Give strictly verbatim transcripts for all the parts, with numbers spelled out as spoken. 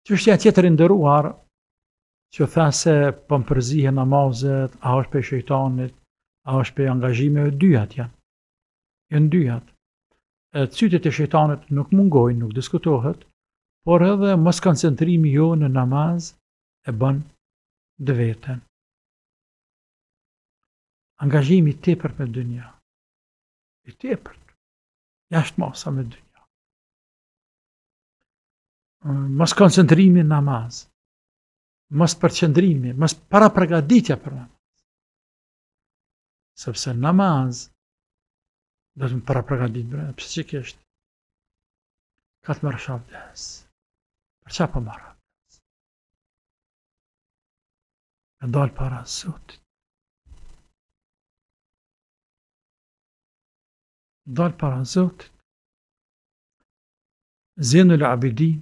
Çështja tjetër e nderuar që tha se po mpërzihen namazet, a është pe shejtanit, a është pe angazhimeve, dyjat janë. Janë dyjat. Cytet e shejtanit nuk mungojnë, nuk diskutohet, por edhe mos koncentrimi jo në namaz e bën dë veten. Angazhimi i tepërt me dynja. I tepërt. Jashtë masa me dynja. Mos koncentrimi në namaz. Mos përqendrimi, mos paraprgatitja për namaz. Sepse namaz do të më parapragatit bre, pse që kështë? Ka të mërë shabdes. Për qa për marë? Me dalë para Zotit. Dalë para Zotit. Zenul Abidin,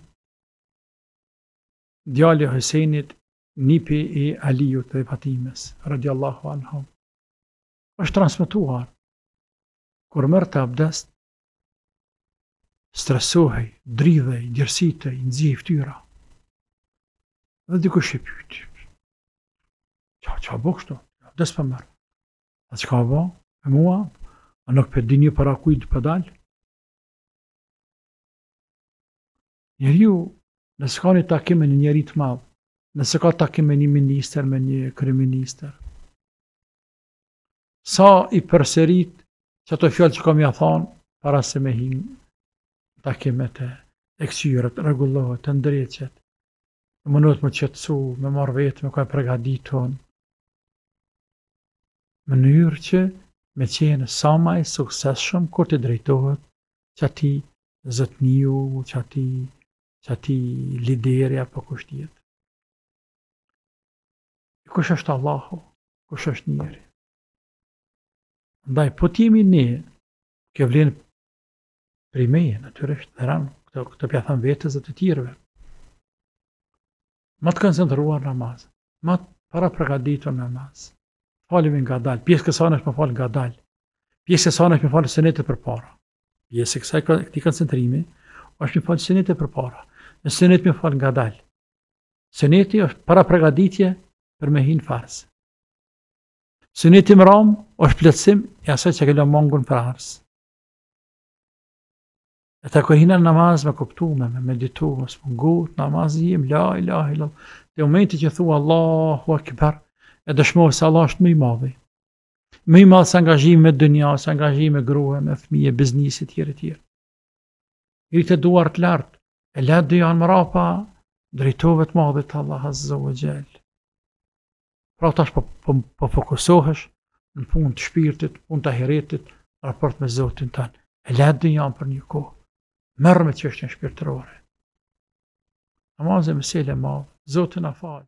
djali i Husejnit, nipi i Aliut dhe Fatimes, radiallahu anhum, është transmetuar kur mërë të abdest, stresohej, dridhej, djersitej, nxjihej fytyra. Dhe dikush e pyeti. Qa, qa bo kështu? Abdest për mërë. A qka bo? Me mua? A nuk për dini para kujt për dalë? Njeriu, nëse ka një takim me një njeri të madh, nëse ka takim me një minister, me një kryeministër, sa i përserit që ato fjallë që kam ja thonë, para se me hinë takimet e këqyrët, rregullohet, të ndreqet, më mënot më qetësu, me marrë vetë, me ka përgatitur, në mënyrë që me qenë sa më i suksesshëm kur të drejtohet që ati zotniu, që ati, që ati lideri apo kush tjetër. Kush është Allahu, kush është njeri. Ndaj, po t'jemi ne, kjo vlen prej meje, natyrisht, dhe ranë, këto, këto pja thënë vetës dhe të tjerëve. Ma të koncentruar namaz, ma të para përgatitur namaz. Falemi nga dalë, pjesë kësaj është me falë nga dalë, pjesë kësaj është me falë sunetet përpara. Pjesë e kësaj këtij koncentrimi është me falë sunetet përpara. Në sunet me falë nga dalë. Suneti është para përgatitje për me hinë farz. Suneti më ram është plotësim i asaj që kella mungun për ars. E ta kur hina namaz me kuptu, me meditu, me smungut, namazi im, la ilaha illallah. Dhe momenti që thua Allahu Akbar, e dëshmohë se Allah është më i madhi. Më i madh se angazhimi me dynja, se angazhimi me grua, me fëmijë, biznesi tjerë tjerë. Rritë duart lart, e la dynjan mrapa, drejtove të madhit Allah Azza wa Jall. Pra tash po, po, po fokusohesh në punë të shpirtit, punë të ahiretit, raport me Zotin tanë. E la dynjan për një kohë. Merr me çështjen shpirtërore. Namazi mesele e madhe, Zoti na fal.